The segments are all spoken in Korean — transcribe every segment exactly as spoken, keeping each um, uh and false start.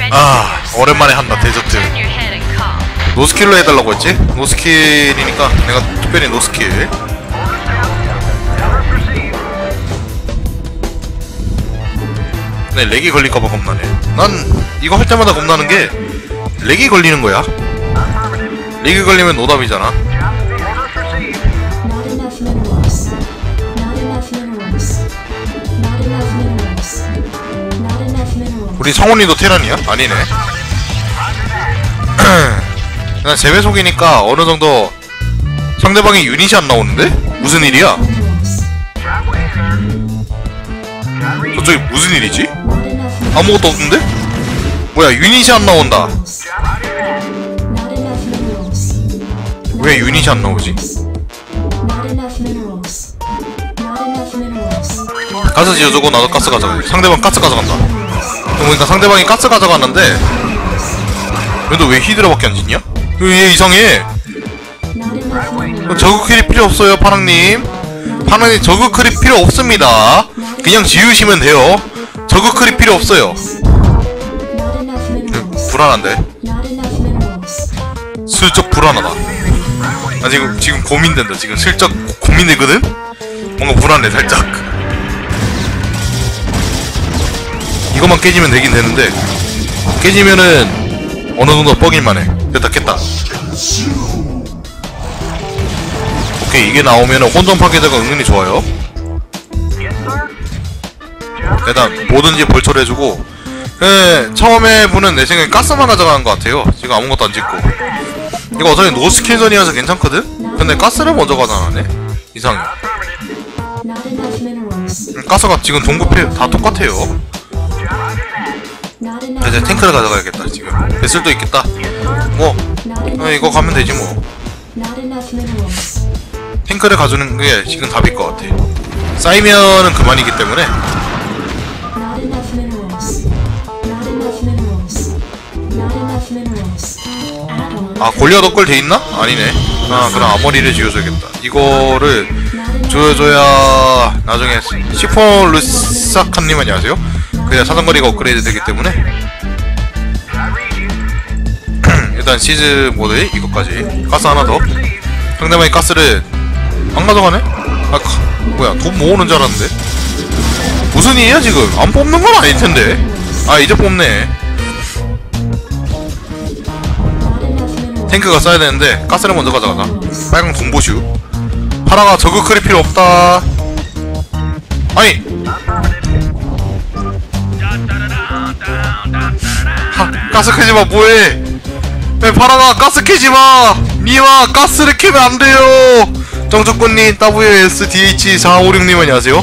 아, 오랜만에 한다. 데저트 노스킬로 해달라고 했지? 노스킬이니까 내가 특별히 노스킬. 네, 렉이 걸릴까봐 겁나네. 난 이거 할 때마다 겁나는 게 렉이 걸리는 거야. 렉이 걸리면 노답이잖아. 우리 성훈이도 테란이야? 아니네. 난 재배속이니까 어느정도 상대방이 유닛이 안 나오는데? 무슨 일이야? 저쪽이 무슨 일이지? 아무것도 없는데? 뭐야, 유닛이 안 나온다. 왜 유닛이 안 나오지? 가스 지어주고 나도 가스 가져가. 상대방 가스 가져간다. 그러니까 상대방이 가스 가져갔는데 얘도 왜 히드라밖에 안 짓냐? 얘 이상해. 저그 클립 필요 없어요, 파랑님. 파랑님 저그 클립 필요 없습니다. 그냥 지으시면 돼요. 저그 클립 필요 없어요. 불안한데? 슬쩍 불안하다. 나 지금 지금 고민된다. 지금 슬쩍 고민되거든? 뭔가 불안해 살짝. 이것만 깨지면 되긴 되는데 깨지면은 어느 정도 뻑일만해. 됐다, 깼다. 오케이, 이게 나오면은 혼돈 파괴자가 은근히 좋아요. 일단 뭐든지 벌초를 해주고. 예, 처음에 보는 내 생각에 가스만 가져가는 것 같아요. 지금 아무것도 안 짓고. 이거 어차피 노스킬전이라서 괜찮거든? 근데 가스를 먼저 가져가네? 이상해. 가스가 지금 동급해 다 똑같아요. 이제 탱크를 가져가야겠다. 지금 뱃슬도 있겠다. 뭐 어, 이거 가면 되지 뭐. 탱크를 가주는 게 지금 답일 것 같아. 쌓이면은 그만이기 때문에. 아, 골리앗 업글 돼있나? 아니네. 아, 그럼 아머리를 지어줘야겠다. 이거를 지어줘야 나중에 시포르사카님 안녕하세요. 그냥 사정거리가 업그레이드 되기 때문에 일단 시즈 모드에 이것까지. 가스 하나 더. 상대방이 가스를 안 가져가네? 아, 뭐야, 돈 모으는 줄 알았는데. 무슨 일이야 지금? 안 뽑는 건 아닐 텐데. 아, 이제 뽑네. 탱크가 써야 되는데 가스를 먼저 가져가자. 빨강 동보슈. 파라가 저그 클립 필요 없다. 아니, 하, 가스 캐지마. 뭐해? 왜 파라가 가스 캐지마. 니마 가스를 캐면 안 돼요. 정주꾼님 더블유에스디에이치 사오육님 안녕하세요.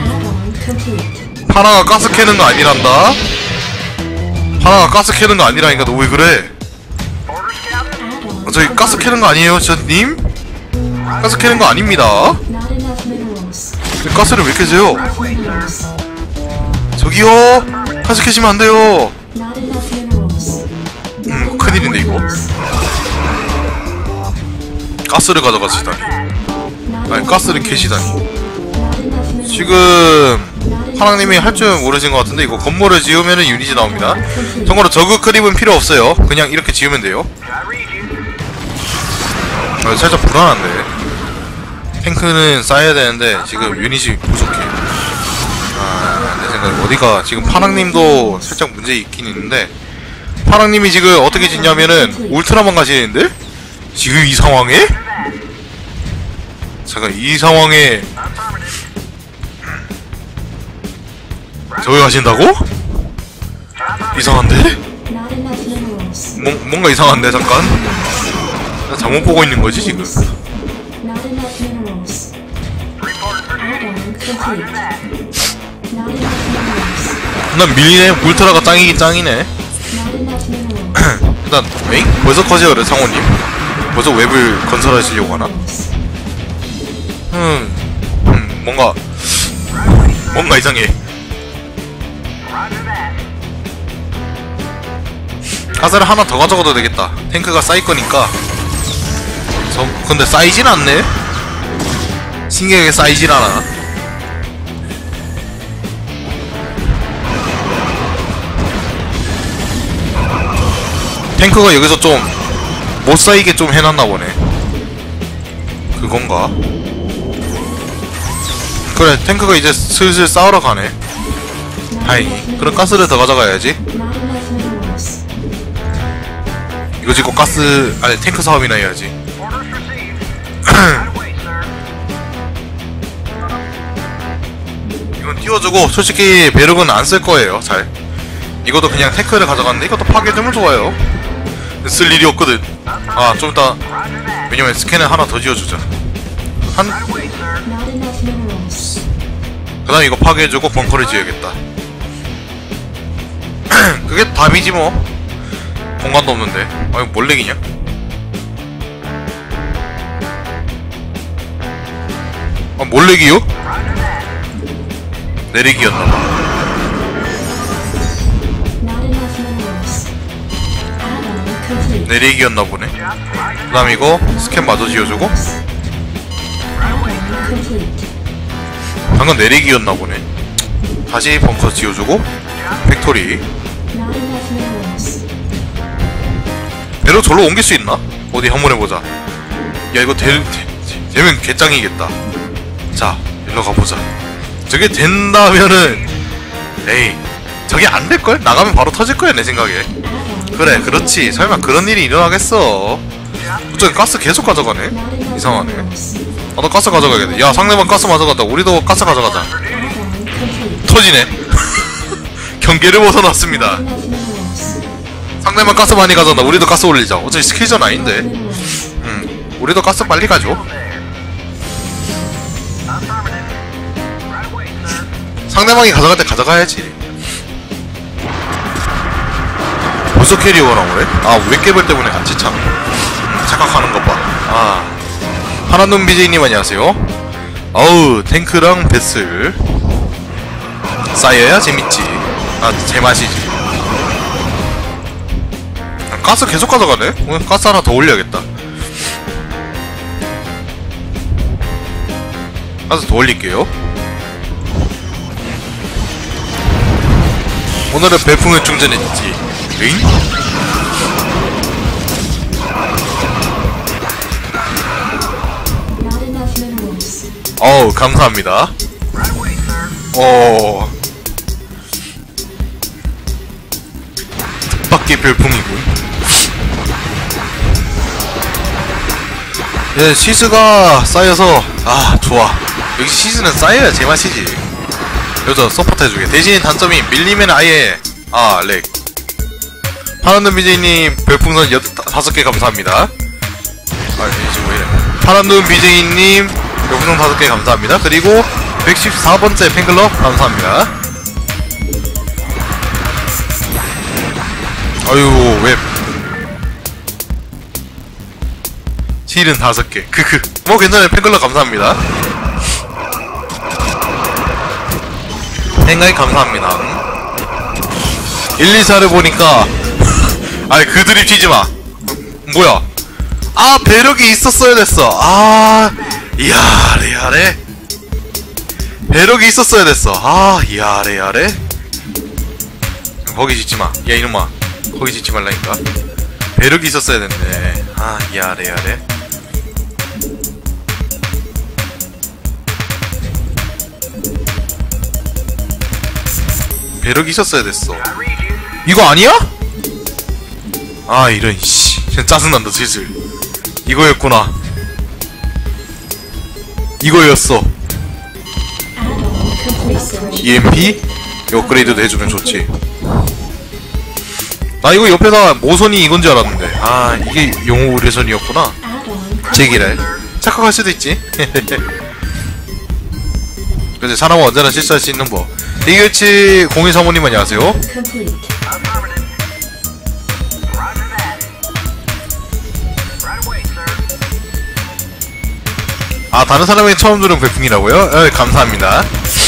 파라가 가스 캐는 거 아니란다. 파라가 가스 캐는 거 아니라니까. 너 왜 그래? 어, 저기 가스 캐는 거 아니에요, 저님? 가스 캐는 거 아닙니다. 가스를 왜 캐세요? 저기요, 가스 캐시면 안 돼요. 음, 큰일인데 이거. 가스를 가져가시다니. 아니, 가스를 캐시다니. 지금 파랑님이 할 줄 모르신 것 같은데 이거 건물을 지으면은 유닛이 나옵니다. 참고로 저그 크립은 필요 없어요. 그냥 이렇게 지으면 돼요. 아, 살짝 불안한데. 탱크는 쌓여야 되는데 지금 유닛이 부족해. 아, 내 생각에 어디가 지금 파랑님도 살짝 문제 있긴 있는데, 파랑님이 지금 어떻게 짓냐면은 울트라만 가시는데? 지금 이 상황에? 잠깐, 이 상황에 저기 가신다고? 이상한데? 뭐, 뭔가 이상한데 잠깐? 나 잘못 보고 있는 거지 지금? 난 밀리네. 울트라가 짱이긴 짱이네. 일단 에잉? 벌써 컷이야 그래 상호님? 벌써 웹을 건설하시려고 하나? 음, 음 뭔가 뭔가 이상해. 가스를 하나 더 가져가도 되겠다. 탱크가 쌓일 거니까. 저 근데 쌓이진 않네? 신기하게 쌓이진 않아. 탱크가 여기서 좀 못싸이게 좀 해놨나 보네. 그건가? 그래, 탱크가 이제 슬슬 싸우러 가네. 다행히. 그럼 가스를 더 가져가야지. 이거 짓고 가스, 아니 탱크 사업이나 해야지. 이건 띄워주고, 솔직히 배럭은 안 쓸 거예요. 잘. 이것도 그냥 탱크를 가져갔는데 이것도 파괴되면 좋아요. 쓸 일이 없거든. 아, 좀 이따. 왜냐면 스캔을 하나 더 지어주자. 한. 그 다음에 이거 파괴해주고 벙커를 지어야겠다. 그게 답이지 뭐. 공간도 없는데. 아, 이거 뭘 렉이냐? 아, 뭘 렉이요? 내리기였나봐. 내리기였나보네. 그 다음 이거 스캔 마저 지어주고. 방금 내리기였나보네. 다시 벙커 지어주고 팩토리. 배로 절로 옮길 수 있나? 어디 한번 해보자. 야, 이거 되, 되, 되면 개짱이겠다. 자, 일로 가보자. 저게 된다면은, 에이, 저게 안 될걸? 나가면 바로 터질거야, 내 생각에. 그래, 그렇지. 설마 그런 일이 일어나겠어. 어쩌면 가스 계속 가져가네? 이상하네. 나도 가스 가져가야겠네. 야, 상대방 가스 가져간다. 우리도 가스 가져가자. 터지네. 경계를 벗어났습니다. 상대방 가스 많이 가져간다. 우리도 가스 올리자. 어차피 스킬전 아닌데. 음, 우리도 가스 빨리 가죠. 상대방이 가져갈 때 가져가야지. 벌써 캐리어가 나오네? 아, 웹개벌 때문에 같이 참 착각하는 것 봐. 아, 파란눈 비제이님 안녕하세요. 어우, 탱크랑 베슬 쌓여야 재밌지. 아, 제맛이지. 아, 가스 계속 가져가네? 오늘 가스 하나 더 올려야겠다. 가스 더 올릴게요. 오늘은 배풍을 충전했지. 응? 어우, 감사합니다. 어, 뜻밖의 별풍이군. 예, 시즈가 쌓여서, 아, 좋아. 여기 시즈는 쌓여야 제맛이지. 여기서 서포트 해주게. 대신 단점이 밀리면 아예, 아, 렉. 파란눈 비제이님 별풍선 여, 다섯 개 감사합니다. 아, 이제 왜 이래. 파란눈 비제이님 별풍선 다섯 개 감사합니다. 그리고 백십사 번째 팬클럽 감사합니다. 아유, 웹. 힐은 다섯 개. 크크. 뭐 괜찮아요. 팬클럽 감사합니다. 생각이 감사합니다. 일, 이, 사를 보니까 아니, 그 드립 치지마. 뭐야. 아, 배럭이 있었어야 됐어. 아, 야래 야래. 배럭이 있었어야 됐어. 아, 야래 야래. 거기 짓지마. 야, 이놈아, 거기 짓지 말라니까. 배럭이 있었어야 됐네. 아, 야래 야래. 배럭이 있었어야 됐어. 이거 아니야? 아, 이런, 씨. 진짜 짜증난다, 슬슬. 이거였구나. 이거였어. 이엠피? 업그레이드도 해주면 좋지. 나 이거 옆에다 모선이 이건 줄 알았는데. 아, 이게 용호 의뢰선이었구나. 제기랄. 착각할 수도 있지. 근데 사람은 언제나 실수할 수 있는 법. 이글치 공일사모님 안녕하세요. 아, 다른 사람에게 처음 들은 별풍이라고요? 에, 감사합니다.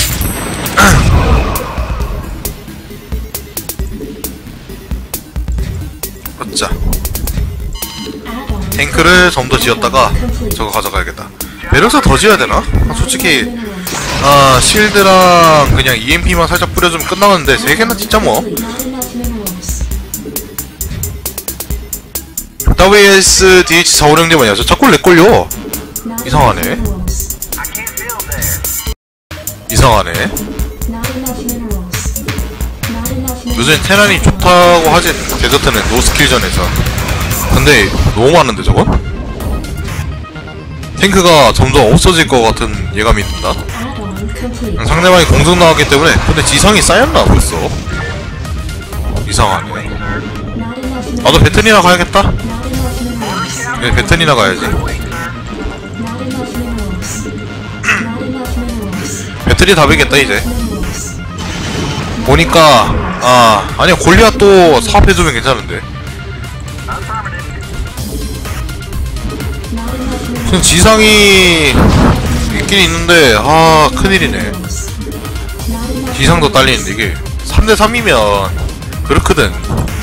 자, 탱크를 좀 더 지었다가 저거 가져가야겠다. 배럭서 더 지어야 되나? 아, 솔직히 아, 실드랑 그냥 이엠피만 살짝 뿌려주면 끝나는데 세 개나 진짜 뭐. 더블유에스 디에이치 사오공님 아니야? 저 자꾸 렉걸려. 이상하네. 이상하네. 요즘 테란이 좋다고 하지, 데저트는 노스킬전에서. 근데 너무 많은데 저건? 탱크가 점점 없어질 것 같은 예감이 든다. 상대방이 공중 나왔기 때문에. 근데 지상이 쌓였나 벌써? 이상하네. 나도 배튼이나 가야겠다. 네, 배튼이나 가야지. 배틀이 답이겠다 이제. 보니까 아 아니야, 골리앗도 사업해주면 괜찮은데. 지금 지상이 있긴 있는데 아 큰일이네. 지상도 딸리는데 이게 삼 대 삼이면 그렇거든.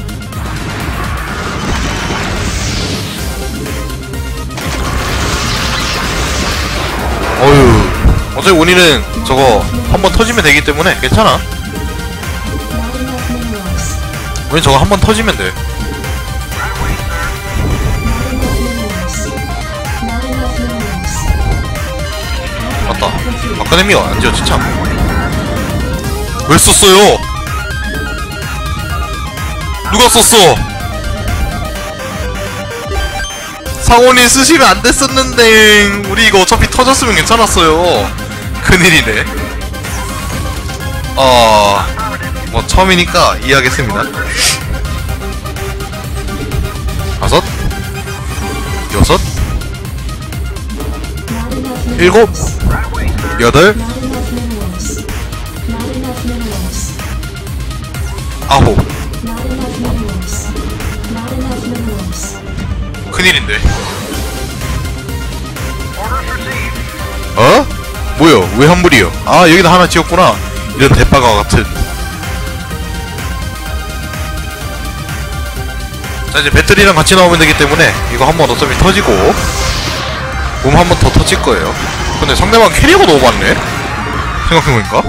어휴, 어차피 원인은 저거 한번 터지면 되기 때문에 괜찮아. 우린 저거 한번 터지면 돼. 맞다. 아카데미가 안 지었지 참. 왜 썼어요? 누가 썼어? 상원이 쓰시면 안 됐었는데. 우리 이거 어차피 터졌으면 괜찮았어요. 큰일이네. 어... 뭐 처음이니까 이해하겠습니다. 다섯, 여섯, 일곱, 여덟, 아홉. 큰일인데. 어? 뭐요? 왜 환불이요? 아, 여기다 하나 지었구나. 이런 대빠가 같은. 자, 이제 배터리랑 같이 나오면 되기 때문에 이거 한번 어차피 터지고 몸 한 번 더 터질 거예요. 근데 상대방 캐리어가 너무 많네? 생각해보니까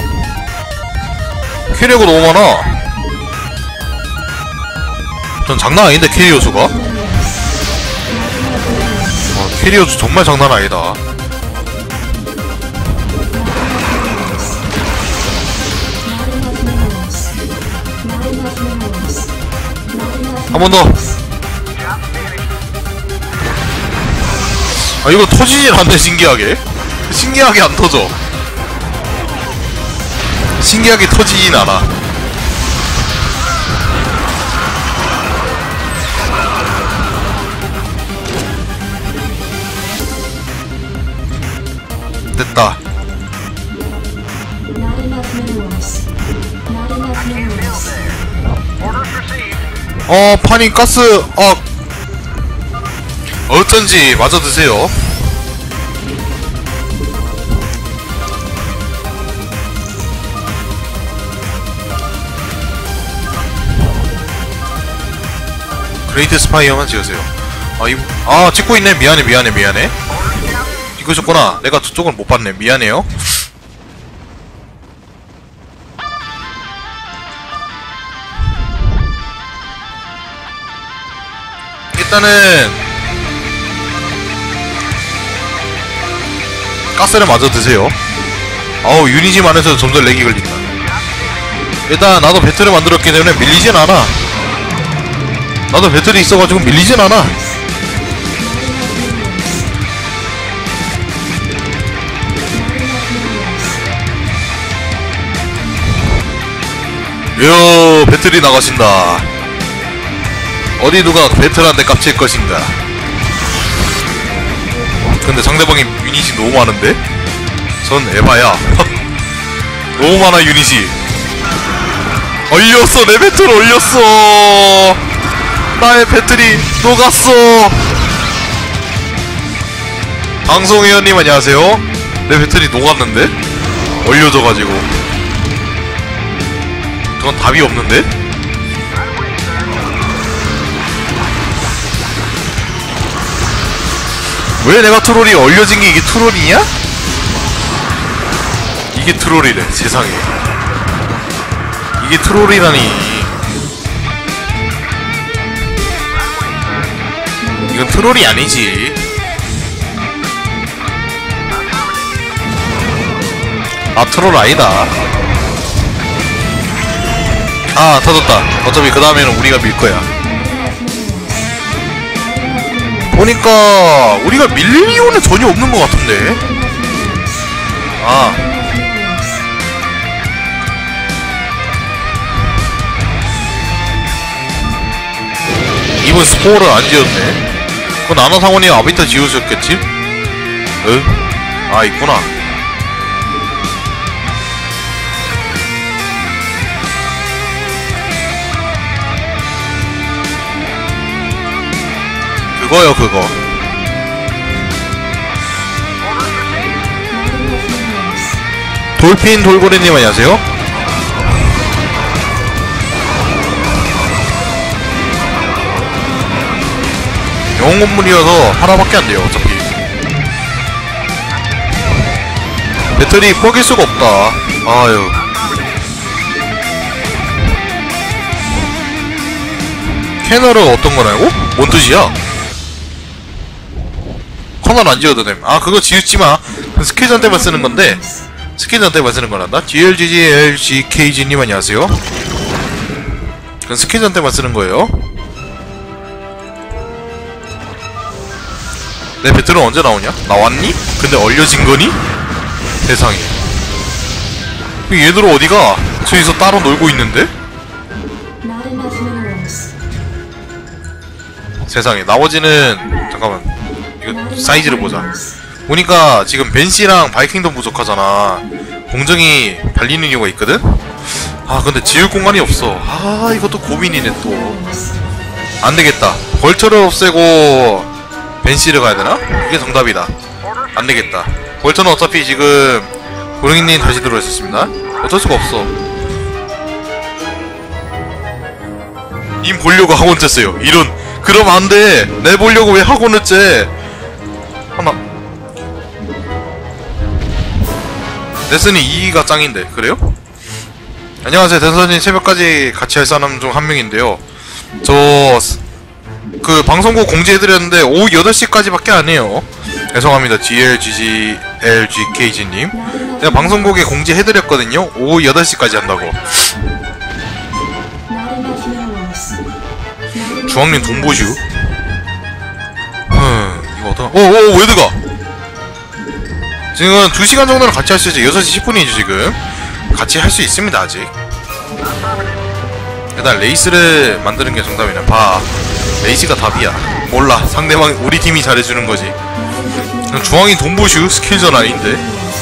캐리어가 너무 많아. 전 장난 아닌데 캐리어 수가? 어, 캐리어 수 정말 장난 아니다. 한 번 더. 아, 이거 터지진 않네. 신기하게 신기하게 안 터져. 신기하게 터지진 않아. 됐다. 어, 파니 가스, 어, 어쩐지 마저 드세요. 그레이트 스파이어만 지으세요. 아, 이, 아, 찍고 있네. 미안해, 미안해, 미안해. 이거셨구나. 내가 저쪽을 못 봤네. 미안해요. 일단은 가스를 마저 드세요. 아우, 유닛이 많아서 점점 렉이 걸린다. 일단 나도 배틀을 만들었기 때문에 밀리진 않아. 나도 배틀이 있어가지고 밀리진 않아. 요, 배틀이 나가신다. 어디 누가 배틀한테 깝칠 것인가. 근데 상대방이 유닛이 너무 많은데? 전 에바야. 너무 많아 유닛이. 얼렸어. 내 배틀 얼렸어. 나의 배틀이 녹았어. 방송회원님 안녕하세요. 내 배틀이 녹았는데? 얼려져가지고. 그건 답이 없는데? 왜 내가 트롤이 얼려진 게 이게 트롤이냐? 이게 트롤이래. 세상에. 이게 트롤이라니. 이건 트롤이 아니지. 아 트롤 아니다. 아 터졌다. 어차피 그 다음에는 우리가 밀 거야. 보니까 우리가 밀릴 이유는 전혀 없는 것 같은데. 아 이번 스포를 안 지었네. 그건 아나상원이 아비타 지우셨겠지? 응? 아 있구나. 그거요 그거. 돌핀 돌고래님 안녕하세요. 영웅 건물이어서 하나밖에 안 돼요 어차피. 배터리 뻐길 수가 없다. 아유. 캐널은 어떤 거냐고? 뭔 뜻이야? 커널 안 지어도 됨. 아 그거 지우지마. 스킬전 때만 쓰는 건데 스킬전 때만 쓰는 거란다. 지엘지지엘지케이지님 안녕하세요. 그건 스킬전 때만 쓰는 거예요. 내 배틀은 언제 나오냐? 나왔니? 근데 얼려진 거니? 세상에. 얘들 어디가? 저기서 따로 놀고 있는데? 세상에. 나머지는 잠깐만 이거 사이즈를 보자. 보니까 지금 벤시랑 바이킹도 부족하잖아. 공정이 달리는 이유가 있거든? 아 근데 지을 공간이 없어. 아 이것도 고민이네 또. 안되겠다. 벌처를 없애고 벤시를 가야되나? 이게 정답이다. 안되겠다. 벌처는 어차피 지금 고령이님 다시 들어있었습니다. 어쩔 수가 없어. 님 보려고 학원 쨌어요. 이런. 그럼 안돼. 내 보려고 왜 학원을 째. 하나 레슨이 이가 짱인데. 그래요? 안녕하세요. 댄서님 새벽까지 같이 할 사람 중 한 명인데요. 저 그 방송국 공지해드렸는데 오후 여덟 시까지밖에 안해요. 죄송합니다. 지엘지지엘지케이지님 내가 방송국에 공지해드렸거든요. 오후 여덟 시까지 한다고. 주황님 돈보슈. 흠 이거 어떡하. 오오 웨드가 지금 두 시간 정도는 같이 할 수 있지. 여섯 시 십 분이죠 지금. 같이 할 수 있습니다 아직. 일단 레이스를 만드는 게 정답이네. 봐. 레이스가 답이야. 몰라. 상대방 우리 팀이 잘해주는 거지. 주황이 돈보슈 스킬전 아닌데.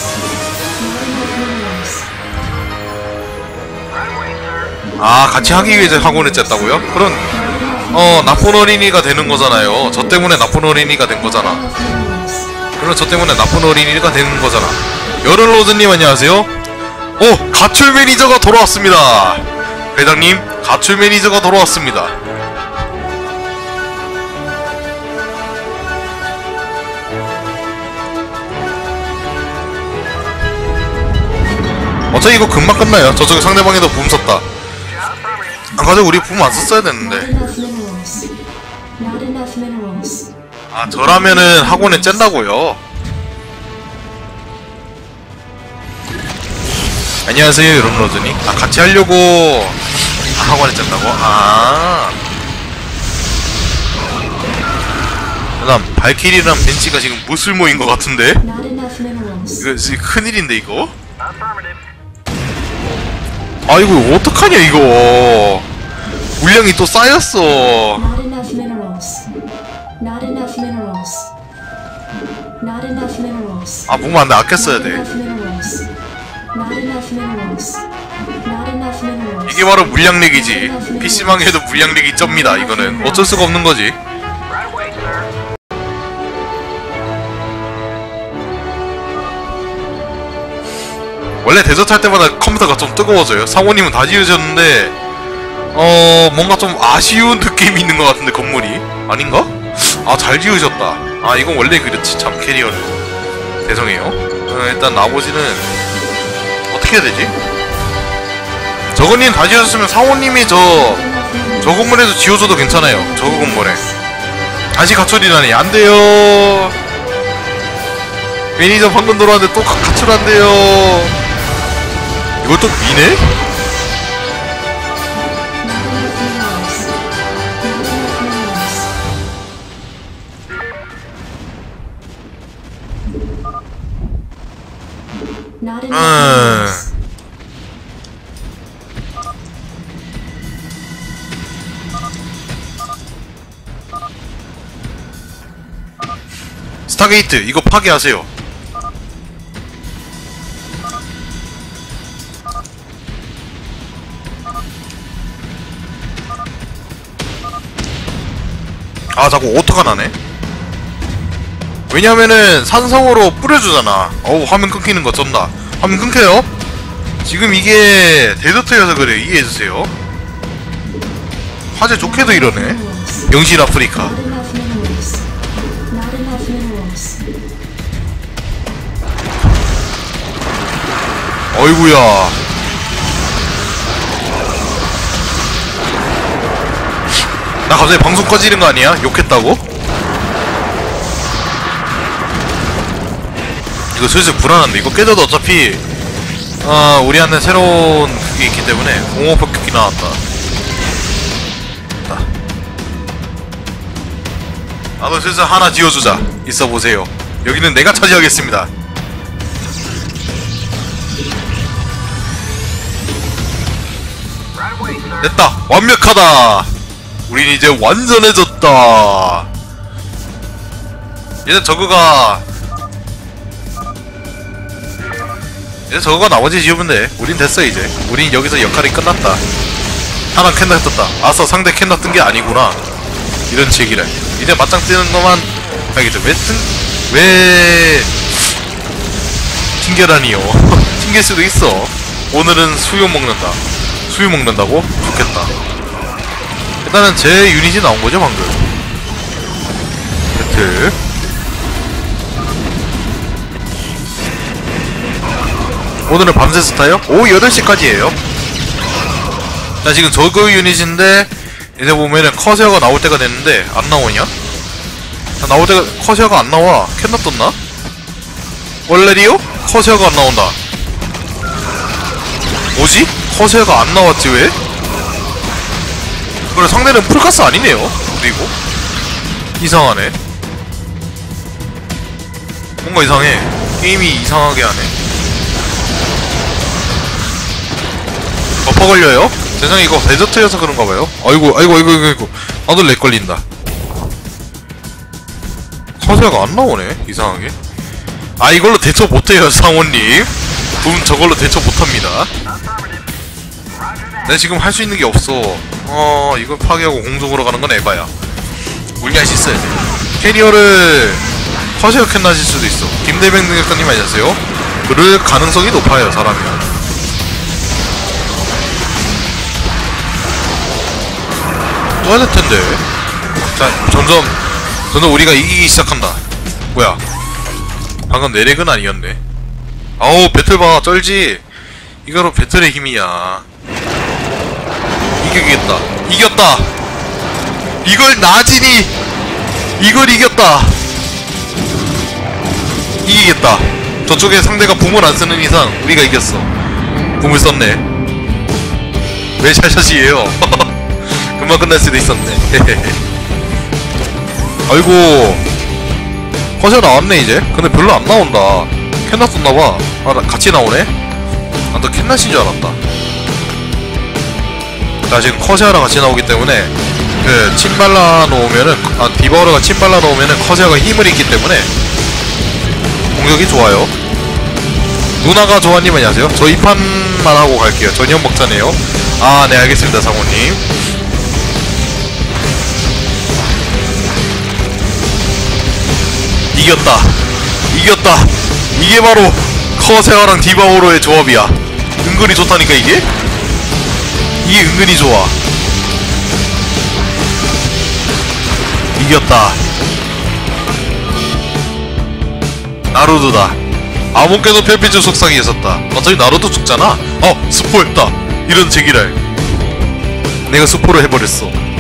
아 같이 하기 위해서 학원을 쨌다고요? 그런 어 나쁜 어린이가 되는 거잖아요. 저 때문에 나쁜 어린이가 된 거잖아. 그럼 저 때문에 나쁜 어린이가 되는 거잖아. 여름로즈님 안녕하세요. 오! 가출 매니저가 돌아왔습니다. 회장님 가출 매니저가 돌아왔습니다. 어차피 이거 금방 끝나요. 저쪽에 상대방에도 붐 썼다. 아 맞아 우리 붐 안 썼어야 됐는데. 아 저라면은 학원에 짠다고요. 안녕하세요 여름로즈님. 아 같이 하려고 아, 학원에 짠다고? 아 그 다음 발키리랑 벤치가 지금 무술모인 것 같은데? 이거 지금 큰일인데 이거? 아 이거 어떡하냐 이거. 물량이 또 쌓였어. 아 뭔가 안돼. 아껴 써야 돼. 이게 바로 물량렉이지. 피씨방 해도 물량렉이 쩝니다. 이거는 어쩔 수가 없는 거지. 원래 데저트 할 때마다 컴퓨터가 좀 뜨거워져요. 상호님은 다 지으셨는데 어... 뭔가 좀 아쉬운 느낌이 있는 것 같은데 건물이? 아닌가? 아 잘 지으셨다. 아 이건 원래 그렇지 참 캐리어는. 죄송해요. 어, 일단 나머지는 어떻게 해야 되지? 저거님 다 지으셨으면 상호님이 저... 저 건물에도 지어줘도 괜찮아요. 저 건물에 다시 가출이라니 안돼요. 매니저 방금 들어왔는데 또 가, 가출한대요. 이걸 또 미네? 음. 스타게이트 이거 파괴하세요. 아 자꾸 오토가 나네. 왜냐면은 산성으로 뿌려주잖아. 어우 화면 끊기는 거 쩐다. 화면 끊겨요? 지금 이게 데저트여서 그래. 이해해주세요. 화질 좋게도 이러네. 영실 아프리카. 어이구야. 나 갑자기 방송 꺼지는 거 아니야? 욕했다고? 이거 슬슬 불안한데. 이거 깨져도 어차피 어 우리한테 새로운 그게 있기 때문에 공업 폭격기 나왔다. 자. 나도 슬슬 하나 지어주자. 있어보세요. 여기는 내가 차지하겠습니다. 됐다. 완벽하다. 우린 이제 완전해졌다. 이제 저거가 이제 저거가 나머지 지우면 돼. 우린 됐어 이제. 우린 여기서 역할이 끝났다. 하나 캔나 떴다. 아서 상대 캔나 뜬 게 아니구나. 이런 얘기를. 이제 맞짱 뜨는 것만 알겠죠. 왜 튼, 왜 튕겨라니요. 튕길 수도 있어. 오늘은 수유 먹는다. 수유 먹는다고? 좋겠다. 일단은 제 유닛이 나온거죠 방금. 배틀. 오늘은 밤새 스타요? 오후 여덟 시까지예요. 자 지금 저그 유닛인데 이제 보면은 커세어가 나올 때가 됐는데 안 나오냐? 나올 때가 커세어가 안 나와. 캔나 떴나? 원래리요? 커세어가 안 나온다. 뭐지? 커세어가 안 나왔지 왜? 그래 상대는 풀가스 아니네요. 그리고 이상하네. 뭔가 이상해. 게임이 이상하게 하네. 버퍼 걸려요? 세상에 이거 데저트여서 그런가봐요. 아이고 아이고 아이고 아이고 아이고 나도 렉 걸린다. 커세어가 안 나오네. 이상하게. 아 이걸로 대처 못해요 상원님. 돈 저걸로 대처 못합니다. 내가 지금 할 수 있는 게 없어. 어 이걸 파괴하고 공중으로 가는 건 에바야. 우리 할 수 있어야 돼. 캐리어를 커세어 캔나실 수도 있어. 김대백 능력자님 안녕하세요. 그럴 가능성이 높아요 사람이면. 또 해야 될 텐데. 자 점점 점점 우리가 이기기 시작한다. 뭐야 방금 내렉은 아니었네. 아우 배틀 봐 쩔지. 이거로 배틀의 힘이야. 이기겠다. 이겼다. 이걸 나진이 이걸 이겼다. 이기겠다. 저쪽에 상대가 붐을 안 쓰는 이상 우리가 이겼어. 붐을 썼네. 왜 샷샷이에요? 금방 끝날 수도 있었네. 아이고 커셔 나왔네 이제. 근데 별로 안 나온다. 캔나 썼나봐. 아 나 같이 나오네? 난 또 캔나신 줄 알았다. 자 지금 커세어랑 같이 나오기 때문에 그 침 발라 놓으면은 아 디바우러가 침 발라 놓으면은 커세어가 힘을 잃기 때문에 공격이 좋아요. 누나가 조아님 안녕하세요. 저 이 판만 하고 갈게요. 전혀 먹자네요. 아 네 알겠습니다 상호님. 이겼다. 이겼다. 이게 바로 커세어랑 디바우러의 조합이야. 은근히 좋다니까 이게? 이게 은근히 좋아. 이겼다. 나루도다. 아무께도 펠피즈 속상이 있었다. 어차피 나루도 죽잖아. 어 스포했다. 이런 제기랄. 내가 스포를 해버렸어.